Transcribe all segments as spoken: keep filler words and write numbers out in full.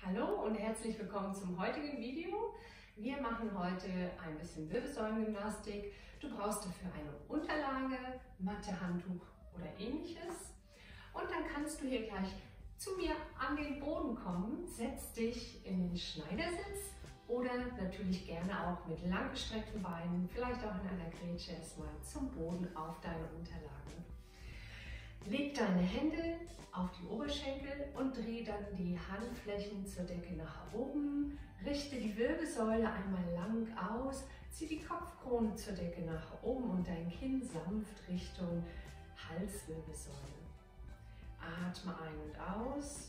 Hallo und herzlich willkommen zum heutigen Video. Wir machen heute ein bisschen Wirbelsäulengymnastik. Du brauchst dafür eine Unterlage, Matte, Handtuch oder ähnliches. Und dann kannst du hier gleich zu mir an den Boden kommen. Setz dich in den Schneidersitz oder natürlich gerne auch mit langgestreckten Beinen, vielleicht auch in einer Grätsche erstmal zum Boden auf deine Unterlage. Leg deine Hände auf die Oberschenkel und dreh dann die Handflächen zur Decke nach oben. Richte die Wirbelsäule einmal lang aus, zieh die Kopfkrone zur Decke nach oben und dein Kinn sanft Richtung Halswirbelsäule. Atme ein und aus.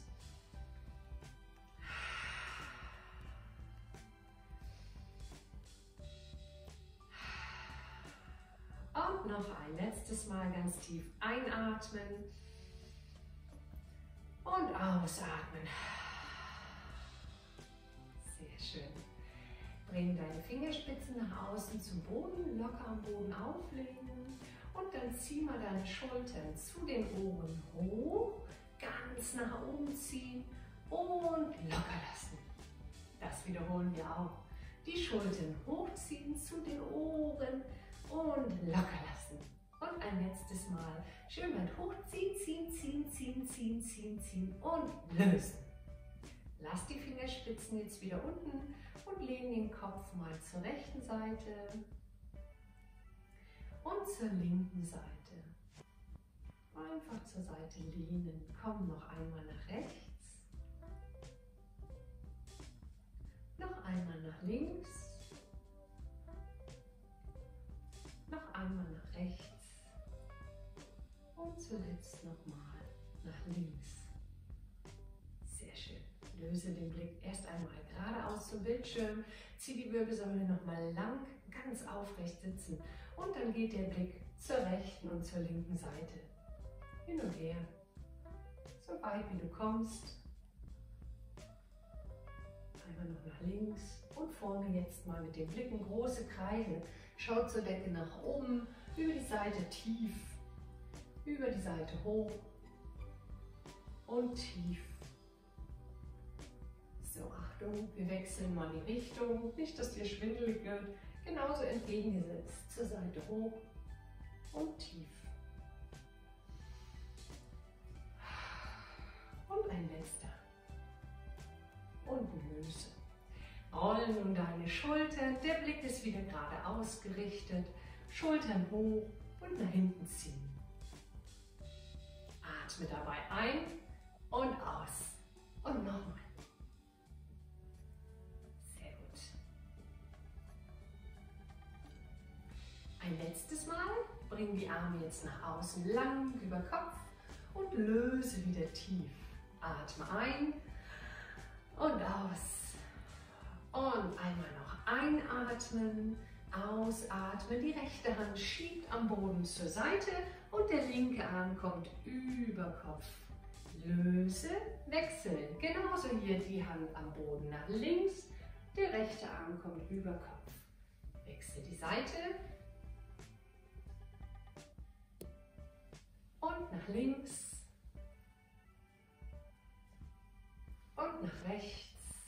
Und noch ein letztes Mal ganz tief einatmen und ausatmen. Sehr schön. Bring deine Fingerspitzen nach außen zum Boden, locker am Boden auflegen und dann zieh mal deine Schultern zu den Ohren hoch, ganz nach oben ziehen und locker lassen. Das wiederholen wir auch. Die Schultern hochziehen zu den Ohren und locker lassen. Und ein letztes Mal schön weit hochziehen, ziehen, ziehen, ziehen, ziehen, ziehen, ziehen und lösen. Lass die Fingerspitzen jetzt wieder unten und lehn den Kopf mal zur rechten Seite und zur linken Seite. Einfach zur Seite lehnen. Komm noch einmal nach rechts. Noch einmal nach links. Noch einmal nach rechts und zuletzt nochmal nach links. Sehr schön. Löse den Blick erst einmal geradeaus zum Bildschirm, zieh die Wirbelsäule nochmal lang, ganz aufrecht sitzen und dann geht der Blick zur rechten und zur linken Seite. Hin und her, so weit wie du kommst. Einmal noch nach links und forme jetzt mal mit den Blicken große Kreise. Schau zur Decke nach oben, über die Seite tief, über die Seite hoch und tief. So, Achtung, wir wechseln mal die Richtung, nicht, dass dir schwindelig wird. Genauso entgegengesetzt, zur Seite hoch und tief. Und ein letzter. Und löse. Roll nun deine Schultern, der Blick ist wieder gerade ausgerichtet. Schultern hoch und nach hinten ziehen. Atme dabei ein und aus. Und nochmal. Sehr gut. Ein letztes Mal. Bring die Arme jetzt nach außen lang über Kopf und löse wieder tief. Atme ein und aus. Und einmal noch einatmen, ausatmen. Die rechte Hand schiebt am Boden zur Seite und der linke Arm kommt über Kopf. Löse, wechseln. Genauso hier die Hand am Boden nach links. Der rechte Arm kommt über Kopf. Wechsel die Seite. Und nach links. Und nach rechts.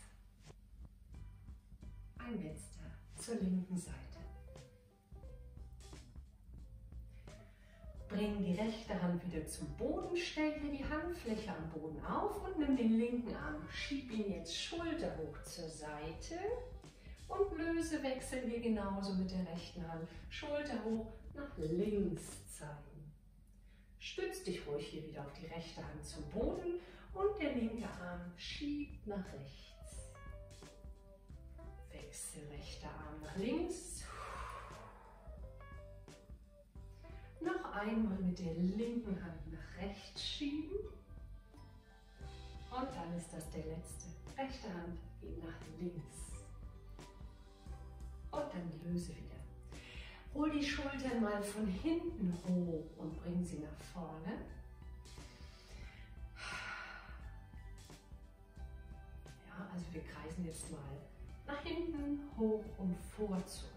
Ein letzter zur linken Seite. Bring die rechte Hand wieder zum Boden, stell hier die Handfläche am Boden auf und nimm den linken Arm. Schieb ihn jetzt schulterhoch zur Seite und löse, wechseln wir genauso mit der rechten Hand. Schulter hoch nach links zeigen. Stütz dich ruhig hier wieder auf die rechte Hand zum Boden und der linke Arm schiebt nach rechts. Wechsel rechter Arm nach links. Noch einmal mit der linken Hand nach rechts schieben. Und dann ist das der letzte. Rechte Hand geht nach links. Und dann löse wieder. Hol die Schultern mal von hinten hoch und bring sie nach vorne. Ja, also wir kreisen jetzt mal nach hinten, hoch und vor zurück.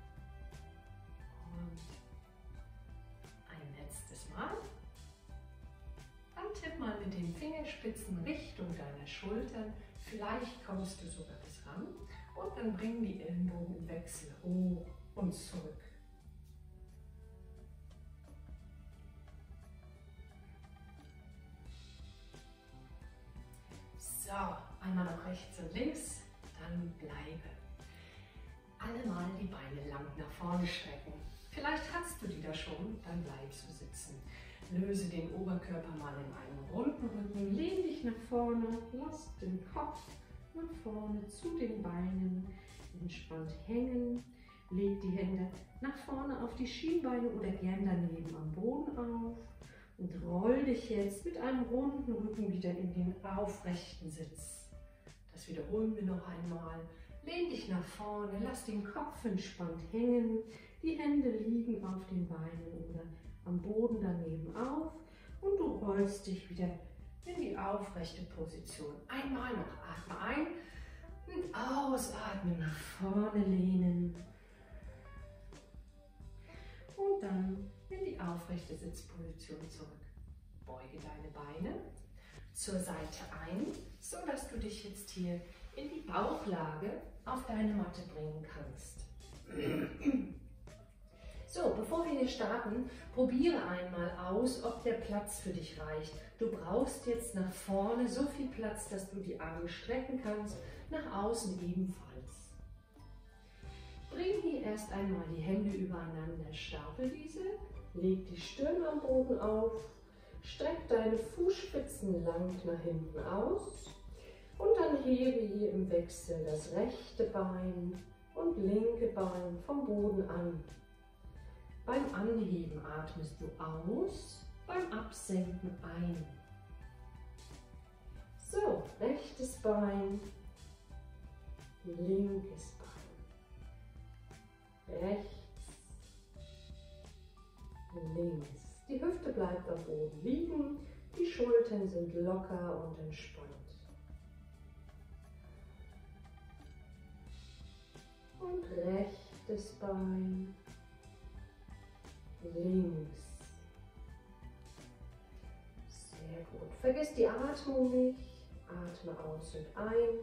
Und ein letztes Mal. Dann tipp mal mit den Fingerspitzen Richtung deiner Schultern. Vielleicht kommst du sogar bis ran und dann bringen die Ellenbogen im Wechsel hoch und zurück. So, einmal noch rechts und links, dann bleibe. Alle mal die Beine lang nach vorne strecken. Vielleicht hast du die da schon, dann bleibst du sitzen. Löse den Oberkörper mal in einen runden Rücken, lehn dich nach vorne, lass den Kopf nach vorne zu den Beinen, entspannt hängen, leg die Hände nach vorne auf die Schienbeine oder gern daneben am Boden auf und roll dich jetzt mit einem runden Rücken wieder in den aufrechten Sitz. Das wiederholen wir noch einmal. Lehn dich nach vorne, lass den Kopf entspannt hängen, die Hände liegen auf den Beinen oder am Boden daneben auf und du rollst dich wieder in die aufrechte Position. Einmal noch, atme ein und ausatmen, nach vorne lehnen und dann in die aufrechte Sitzposition zurück. Beuge deine Beine zur Seite ein, so dass du dich jetzt hier in die Bauchlage auf deine Matte bringen kannst. So, bevor wir hier starten, probiere einmal aus, ob der Platz für dich reicht. Du brauchst jetzt nach vorne so viel Platz, dass du die Arme strecken kannst, nach außen ebenfalls. Bring hier erst einmal die Hände übereinander, stapel diese, leg die Stirn am Boden auf, streck deine Fußspitzen lang nach hinten aus und dann hebe hier im Wechsel das rechte Bein und linke Bein vom Boden an. Beim Anheben atmest du aus, beim Absenken ein. So, rechtes Bein, linkes Bein, rechts, links. Die Hüfte bleibt am Boden liegen, die Schultern sind locker und entspannt. Und rechtes Bein, links. Sehr gut. Vergiss die Atmung nicht. Atme aus und ein.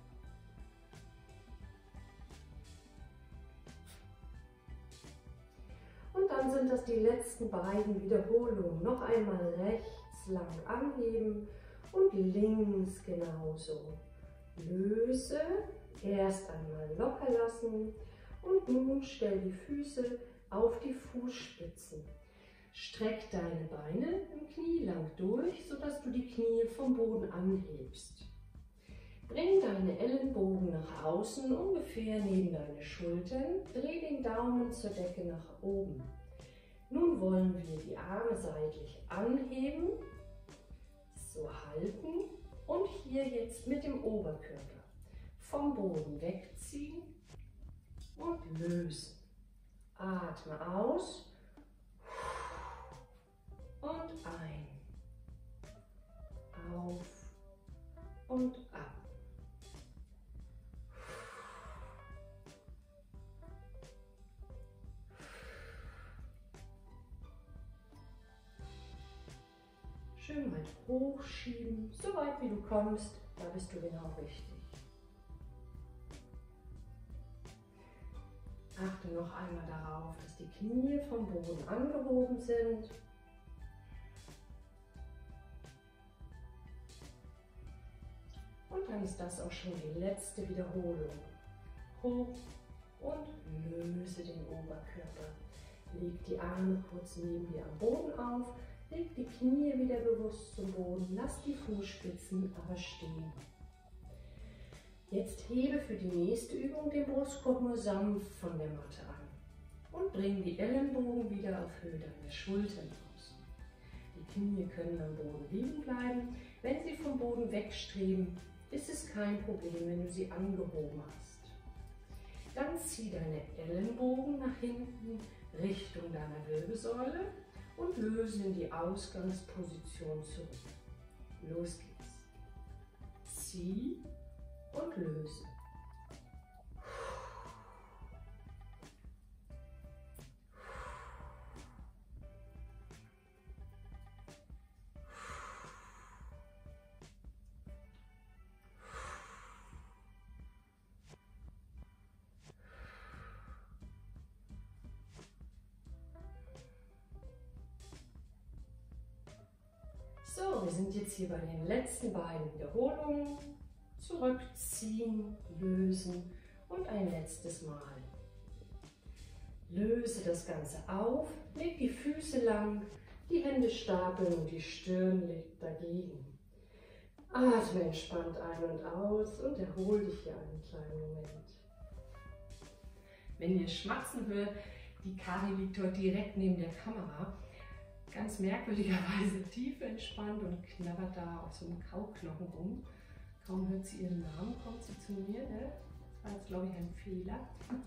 Und dann sind das die letzten beiden Wiederholungen. Noch einmal rechts lang anheben und links genauso. Löse, erst einmal locker lassen und nun stell die Füße auf die Fußspitzen. Streck deine Beine im Knie lang durch, sodass du die Knie vom Boden anhebst. Bring deine Ellenbogen nach außen, ungefähr neben deine Schultern. Dreh den Daumen zur Decke nach oben. Nun wollen wir die Arme seitlich anheben, so halten und hier jetzt mit dem Oberkörper vom Boden wegziehen und lösen. Atme aus und ein, auf und ab. Schön weit hochschieben, so weit wie du kommst, da bist du genau richtig. Achte noch einmal darauf, dass die Knie vom Boden angehoben sind. Und dann ist das auch schon die letzte Wiederholung. Hoch und löse den Oberkörper. Leg die Arme kurz neben dir am Boden auf, leg die Knie wieder bewusst zum Boden, lass die Fußspitzen aber stehen. Jetzt hebe für die nächste Übung den Brustkorb nur sanft von der Matte an und bring die Ellenbogen wieder auf Höhe deiner Schultern aus. Die Knie können am Boden liegen bleiben. Wenn sie vom Boden wegstreben, ist es kein Problem, wenn du sie angehoben hast. Dann zieh deine Ellenbogen nach hinten Richtung deiner Wirbelsäule und löse in die Ausgangsposition zurück. Los geht's. Zieh und löse. So, wir sind jetzt hier bei den letzten beiden Wiederholungen. Zurückziehen, lösen und ein letztes Mal. Löse das Ganze auf, leg die Füße lang, die Hände stapeln und die Stirn liegt dagegen. Atme entspannt ein und aus und erhol dich hier einen kleinen Moment. Wenn ihr Schmatzen hört, die Kari liegt dort direkt neben der Kamera, ganz merkwürdigerweise tief entspannt und knabbert da auf so einem Kauknochen rum. Kaum hört sie ihren Namen, kommt sie zu mir. Ne? Das war jetzt, glaube ich, ein Fehler.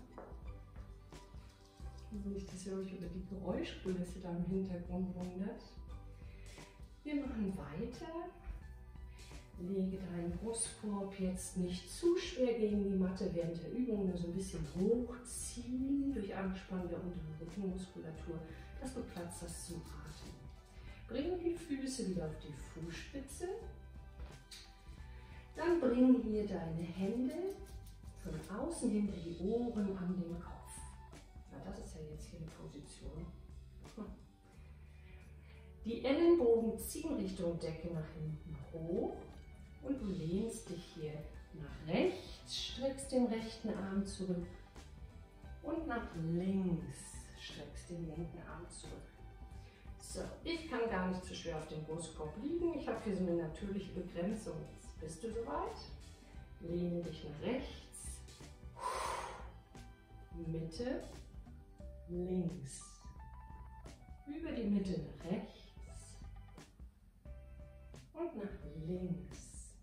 Nicht, dass ihr euch über die Geräuschkulisse da im Hintergrund wundert. Wir machen weiter. Lege deinen Brustkorb jetzt nicht zu schwer gegen die Matte während der Übung, nur so ein bisschen hochziehen durch Anspannung der unteren Rückenmuskulatur, dass du Platz hast zum Atmen. Bring die Füße wieder auf die Fußspitze. Dann bring hier deine Hände von außen hinter die Ohren an den Kopf. Na, das ist ja jetzt hier eine Position. Die Ellenbogen ziehen Richtung Decke nach hinten hoch. Und du lehnst dich hier nach rechts, streckst den rechten Arm zurück und nach links streckst den linken Arm zurück. So, ich kann gar nicht zu schwer auf dem Brustkorb liegen. Ich habe hier so eine natürliche Begrenzung. Jetzt bist du soweit. Lehne dich nach rechts, Mitte, links, über die Mitte nach rechts und nach links.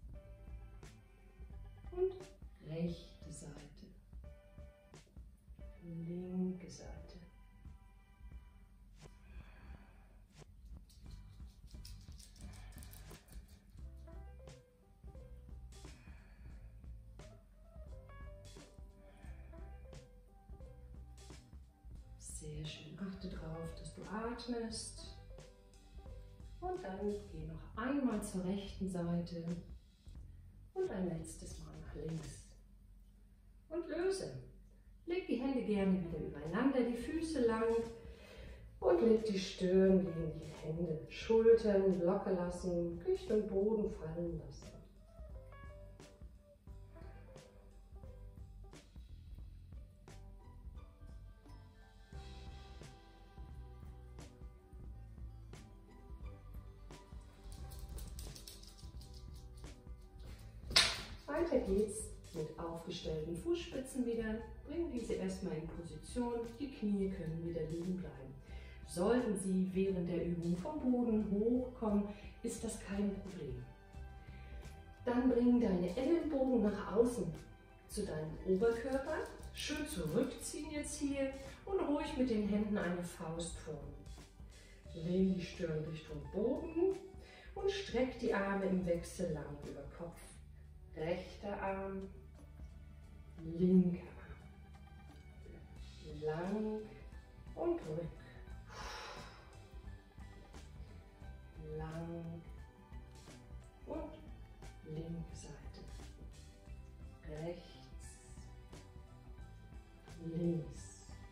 Und rechte Seite, linke Seite. Sehr schön. Achte darauf, dass du atmest. Und dann geh noch einmal zur rechten Seite und ein letztes Mal nach links. Und löse. Leg die Hände gerne wieder übereinander, die Füße lang und leg die Stirn gegen die Hände. Schultern locker lassen, Richtung Boden fallen lassen. Weiter geht's mit aufgestellten Fußspitzen wieder. Bring diese erstmal in Position. Die Knie können wieder liegen bleiben. Sollten sie während der Übung vom Boden hochkommen, ist das kein Problem. Dann bring deine Ellenbogen nach außen zu deinem Oberkörper. Schön zurückziehen jetzt hier und ruhig mit den Händen eine Faust formen. Lehn die Stirn Richtung Boden und streck die Arme im Wechsel lang über Kopf. Rechter Arm, linker Arm, lang und rück, lang und linke Seite, rechts, links.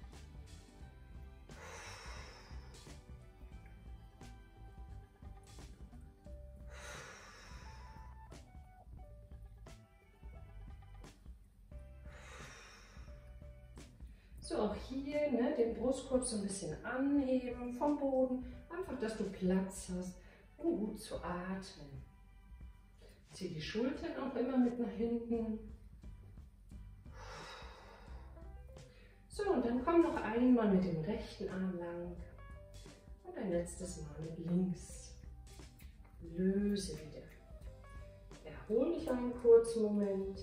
So, auch hier ne, den Brustkorb so ein bisschen anheben vom Boden, einfach, dass du Platz hast, um gut zu atmen. Zieh die Schultern auch immer mit nach hinten. So, und dann komm noch einmal mit dem rechten Arm lang und ein letztes Mal mit links. Löse wieder. Erhol dich einen kurzen Moment.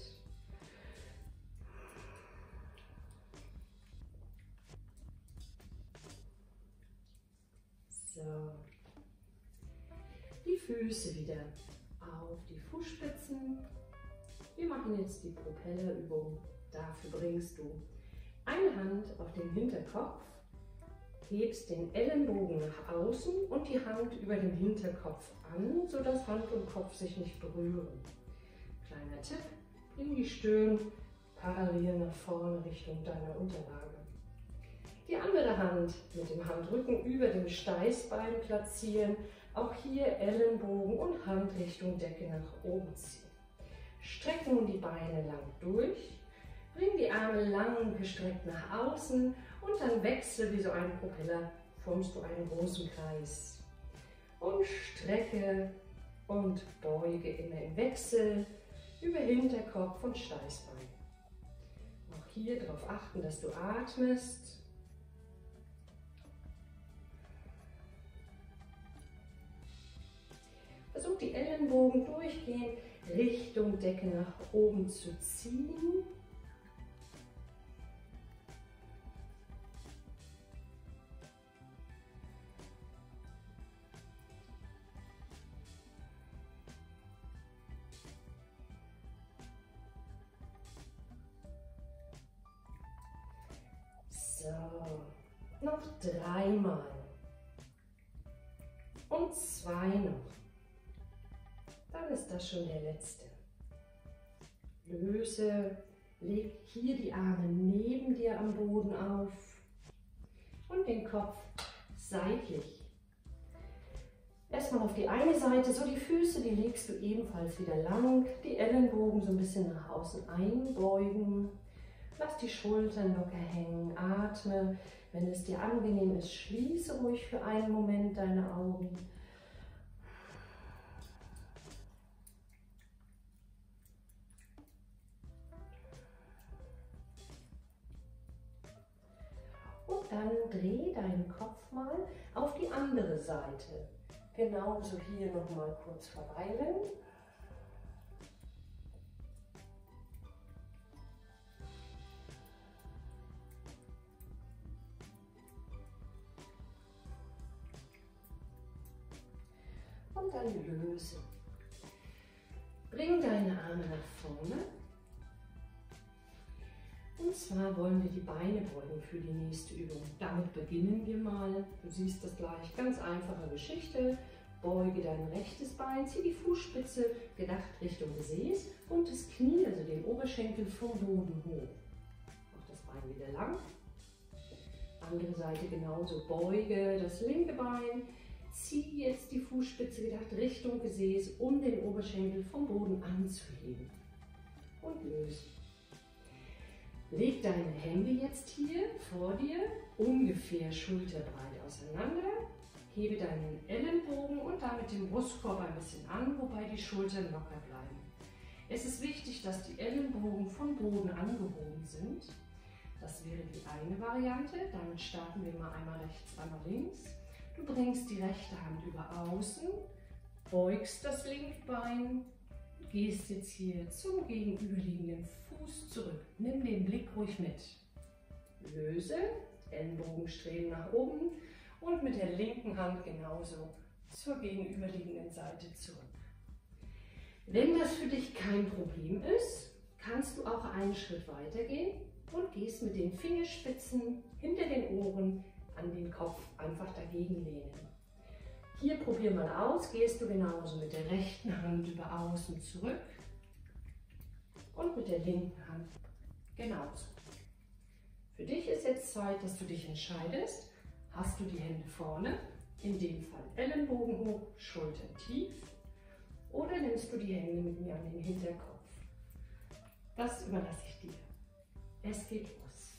So. Die Füße wieder auf die Fußspitzen. Wir machen jetzt die Propellerübung. Dafür bringst du eine Hand auf den Hinterkopf, hebst den Ellenbogen nach außen und die Hand über den Hinterkopf an, sodass Hand und Kopf sich nicht berühren. Kleiner Tipp, bring die Stirn parallel nach vorne Richtung deiner Unterlage. Die andere Hand mit dem Handrücken über dem Steißbein platzieren, Auch hier Ellenbogen und Handrichtung Decke nach oben ziehen. Streck nun die Beine lang durch. Bring die Arme lang gestreckt nach außen und dann wechsel wie so ein Propeller, formst du einen großen Kreis. Und strecke und beuge immer im Wechsel über Hinterkopf und Steißbein. Auch hier darauf achten, dass du atmest. Versuch die Ellenbogen durchgehend Richtung Decke nach oben zu ziehen. So, noch dreimal und zwei noch. Dann ist das schon der letzte. Löse, leg hier die Arme neben dir am Boden auf und den Kopf seitlich. Erstmal auf die eine Seite, so die Füße, die legst du ebenfalls wieder lang, die Ellenbogen so ein bisschen nach außen einbeugen. Lass die Schultern locker hängen, atme. Wenn es dir angenehm ist, schließe ruhig für einen Moment deine Augen. Und dann dreh deinen Kopf mal auf die andere Seite. Genauso hier noch mal kurz verweilen. Und dann löse. Bring deine Arme nach vorne. Und zwar wollen wir die Beine beugen für die nächste Übung. Damit beginnen wir mal. Du siehst das gleich, ganz einfache Geschichte. Beuge dein rechtes Bein, zieh die Fußspitze gedacht Richtung Gesäß und das Knie, also den Oberschenkel vom Boden hoch. Mach das Bein wieder lang. Andere Seite genauso. Beuge das linke Bein. Zieh jetzt die Fußspitze gedacht Richtung Gesäß, um den Oberschenkel vom Boden anzuheben. Und löse. Leg deine Hände jetzt hier vor dir, ungefähr schulterbreit auseinander. Hebe deinen Ellenbogen und damit den Brustkorb ein bisschen an, wobei die Schultern locker bleiben. Es ist wichtig, dass die Ellenbogen vom Boden angehoben sind. Das wäre die eine Variante. Damit starten wir mal einmal rechts, einmal links. Du bringst die rechte Hand über außen, beugst das linke Bein, gehst jetzt hier zum gegenüberliegenden Fuß zurück. Nimm den Blick ruhig mit. Löse, Ellenbogen streben nach oben und mit der linken Hand genauso zur gegenüberliegenden Seite zurück. Wenn das für dich kein Problem ist, kannst du auch einen Schritt weiter gehen und gehst mit den Fingerspitzen hinter den Ohren an den Kopf einfach dagegen lehnen. Hier probier mal aus, gehst du genauso mit der rechten Hand über außen zurück und mit der linken Hand genauso. Für dich ist jetzt Zeit, dass du dich entscheidest. Hast du die Hände vorne, in dem Fall Ellenbogen hoch, Schultern tief, oder nimmst du die Hände mit mir an den Hinterkopf? Das überlasse ich dir. Es geht los.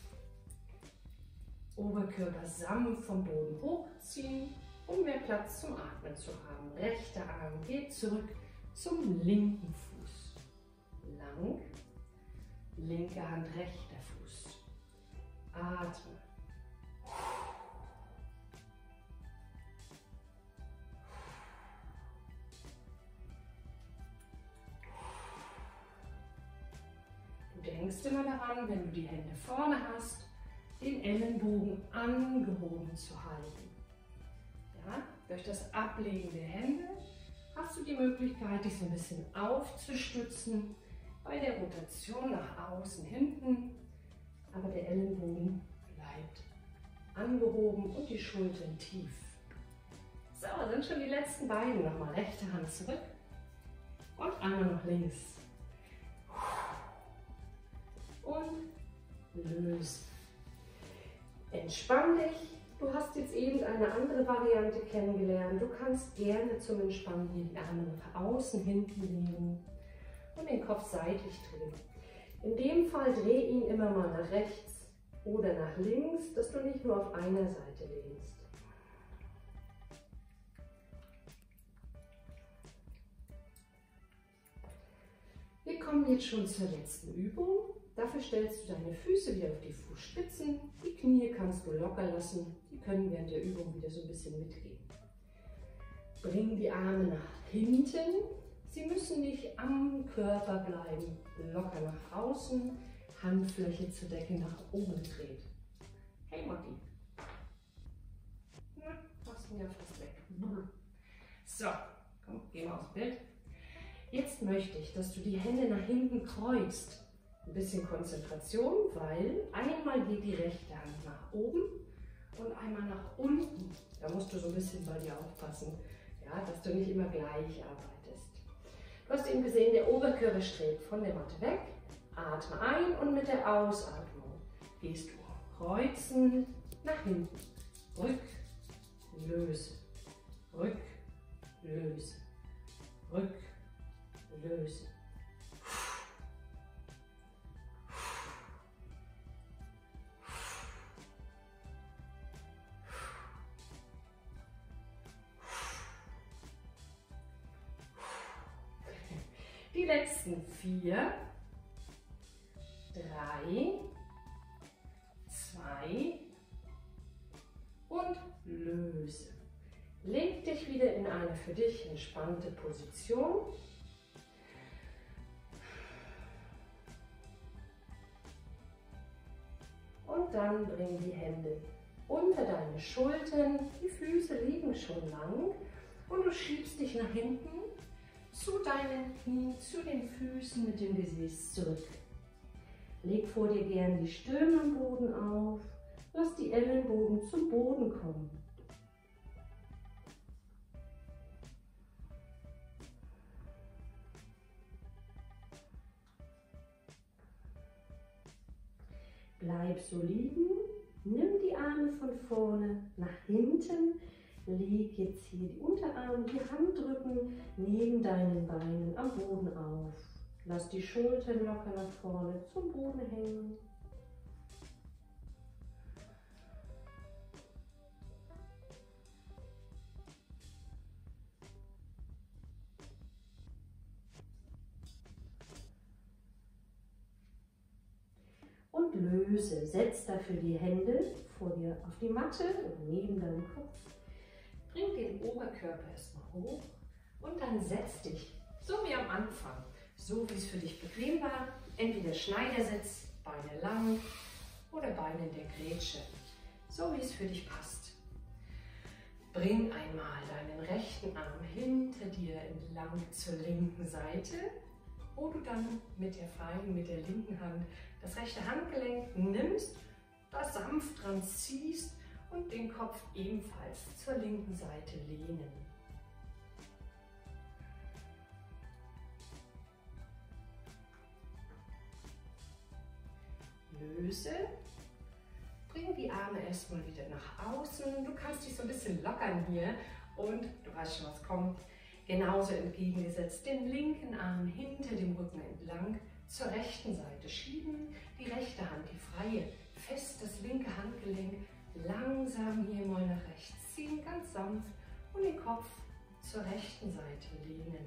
Oberkörper sanft vom Boden hochziehen, um mehr Platz zum Atmen zu haben. Rechter Arm geht zurück zum linken Fuß. Lang, linke Hand, rechter Fuß. Atme. Du denkst immer daran, wenn du die Hände vorne hast, den Ellenbogen angehoben zu halten. Ja, durch das Ablegen der Hände hast du die Möglichkeit, dich so ein bisschen aufzustützen bei der Rotation nach außen, hinten, aber der Ellenbogen bleibt angehoben und die Schultern tief. So, sind schon die letzten beiden. Nochmal rechte Hand zurück und einmal noch links. Und lösen. Entspann dich, du hast jetzt eben eine andere Variante kennengelernt. Du kannst gerne zum Entspannen hier die Arme nach außen hinten legen und den Kopf seitlich drehen. In dem Fall dreh ihn immer mal nach rechts oder nach links, dass du nicht nur auf einer Seite lehnst. Wir kommen jetzt schon zur letzten Übung. Dafür stellst du deine Füße wieder auf die Fußspitzen. Die Knie kannst du locker lassen. Die können während der Übung wieder so ein bisschen mitgehen. Bring die Arme nach hinten. Sie müssen nicht am Körper bleiben. Locker nach außen. Handfläche zur Decke nach oben gedreht. Hey Matti. Na, machst du ja fast weg. So, komm, geh mal aus dem Bild. Jetzt möchte ich, dass du die Hände nach hinten kreuzt. Ein bisschen Konzentration, weil einmal geht die rechte Hand nach oben und einmal nach unten. Da musst du so ein bisschen bei dir aufpassen, ja, dass du nicht immer gleich arbeitest. Du hast eben gesehen, der Oberkörper strebt von der Matte weg. Atme ein und mit der Ausatmung gehst du kreuzen nach hinten. Rück, löse, rück, löse, rück, löse. Die letzten vier, drei, zwei und löse. Leg dich wieder in eine für dich entspannte Position. Und dann bring die Hände unter deine Schultern. Die Füße liegen schon lang und du schiebst dich nach hinten zu deinen Knien, zu den Füßen mit dem Gesäß zurück. Leg vor dir gern die Stirn am Boden auf. Lass die Ellenbogen zum Boden kommen. Bleib so liegen. Nimm die Arme von vorne nach hinten. Leg jetzt hier die Unterarme, die Handrücken neben deinen Beinen am Boden auf. Lass die Schultern locker nach vorne zum Boden hängen. Und löse. Setz dafür die Hände vor dir auf die Matte oder neben deinem Kopf. Bring den Oberkörper erstmal hoch und dann setz dich, so wie am Anfang, so wie es für dich bequem war, entweder Schneidersitz, Beine lang oder Beine in der Grätsche, so wie es für dich passt. Bring einmal deinen rechten Arm hinter dir entlang zur linken Seite, wo du dann mit der freien, mit der linken Hand das rechte Handgelenk nimmst, da sanft dran ziehst und den Kopf ebenfalls zur linken Seite lehnen. Löse. Bring die Arme erstmal wieder nach außen. Du kannst dich so ein bisschen lockern hier und du weißt schon, was kommt. Genauso entgegengesetzt den linken Arm hinter dem Rücken entlang zur rechten Seite schieben. Die rechte Hand, die freie, fest das linke Handgelenk langsam hier mal nach rechts ziehen, ganz sanft und den Kopf zur rechten Seite lehnen.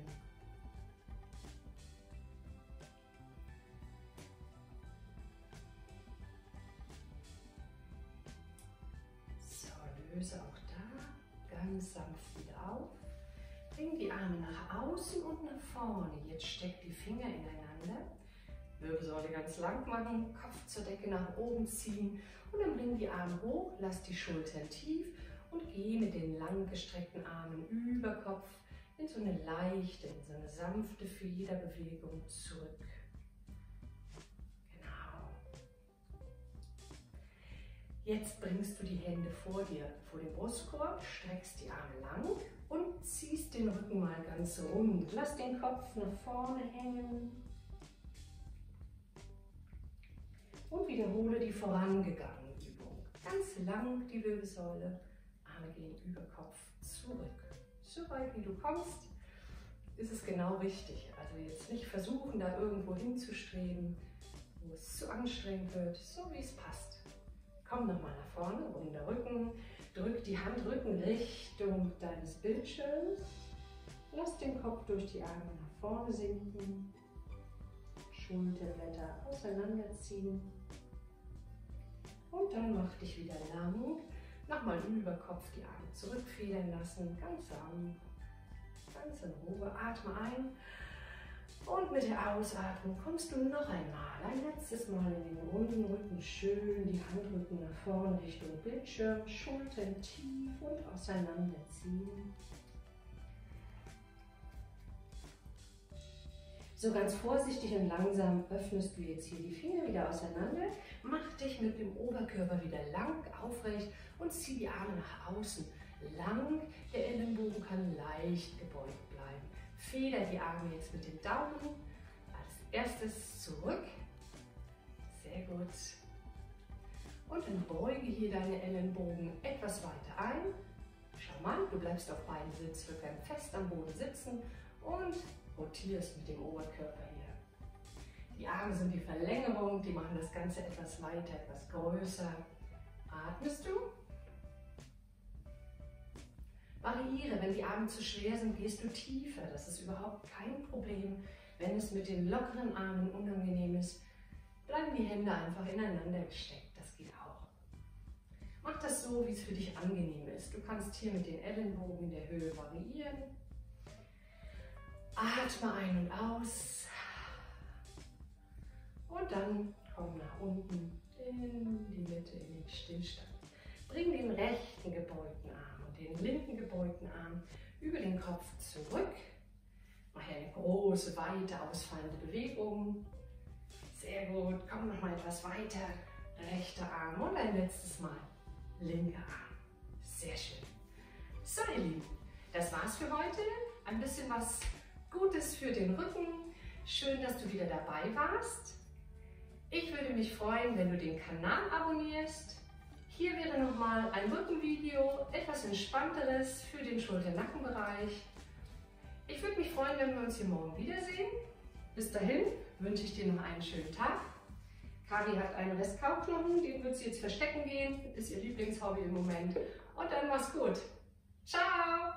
So, löse auch da ganz sanft wieder auf. Bring die Arme nach außen und nach vorne. Jetzt steck die Finger ineinander. Wirbelsäule ganz lang machen, Kopf zur Decke nach oben ziehen und dann bring die Arme hoch, lass die Schultern tief und geh mit den lang gestreckten Armen über Kopf in so eine leichte, in so eine sanfte Federbewegung zurück. Genau. Jetzt bringst du die Hände vor dir, vor den Brustkorb, streckst die Arme lang und ziehst den Rücken mal ganz rund. Lass den Kopf nach vorne hängen. Und wiederhole die vorangegangene Übung. ganz lang die Wirbelsäule, Arme gehen über Kopf zurück. So weit wie du kommst, ist es genau richtig. Also jetzt nicht versuchen, da irgendwo hinzustreben, wo es zu anstrengend wird, so wie es passt. Komm nochmal nach vorne, runder Rücken, drück die Handrücken Richtung deines Bildschirms. Lass den Kopf durch die Arme nach vorne sinken, Schulterblätter auseinanderziehen und dann mach dich wieder lang. Nochmal über Kopf die Arme zurückfedern lassen, ganz sanft, ganz in Ruhe. Atme ein und mit der Ausatmung kommst du noch einmal, ein letztes Mal in den runden Rücken, schön die Handrücken nach vorne Richtung Bildschirm, Schultern tief und auseinanderziehen. So ganz vorsichtig und langsam öffnest du jetzt hier die Finger wieder auseinander, mach dich mit dem Oberkörper wieder lang, aufrecht und zieh die Arme nach außen. Lang, der Ellenbogen kann leicht gebeugt bleiben. Feder die Arme jetzt mit den Daumen. Als erstes zurück. Sehr gut. Und dann beuge hier deine Ellenbogen etwas weiter ein. Schau mal, du bleibst auf beiden Sitzrücken fest am Boden sitzen und rotierst mit dem Oberkörper hier. Die Arme sind die Verlängerung, die machen das Ganze etwas weiter, etwas größer. Atmest du? Variiere, wenn die Arme zu schwer sind, gehst du tiefer. Das ist überhaupt kein Problem. Wenn es mit den lockeren Armen unangenehm ist, bleiben die Hände einfach ineinander gesteckt. Das geht auch. Mach das so, wie es für dich angenehm ist. Du kannst hier mit den Ellenbogen in der Höhe variieren. Atme ein und aus. Und dann komm nach unten in die Mitte, in den Stillstand. Bring den rechten gebeugten Arm und den linken gebeugten Arm über den Kopf zurück. Mach eine große, weite, ausfallende Bewegung. Sehr gut. Komm noch mal etwas weiter. Rechter Arm und ein letztes Mal linker Arm. Sehr schön. So, ihr Lieben, das war's für heute. Ein bisschen was Gutes für den Rücken. Schön, dass du wieder dabei warst. Ich würde mich freuen, wenn du den Kanal abonnierst. Hier wäre nochmal ein Rückenvideo, etwas entspannteres für den Schulter-Nacken-Bereich. Ich würde mich freuen, wenn wir uns hier morgen wiedersehen. Bis dahin wünsche ich dir noch einen schönen Tag. Kavi hat einen Rest Kauknochen, den wird sie jetzt verstecken gehen. Ist ihr Lieblingshobby im Moment. Und dann mach's gut. Ciao!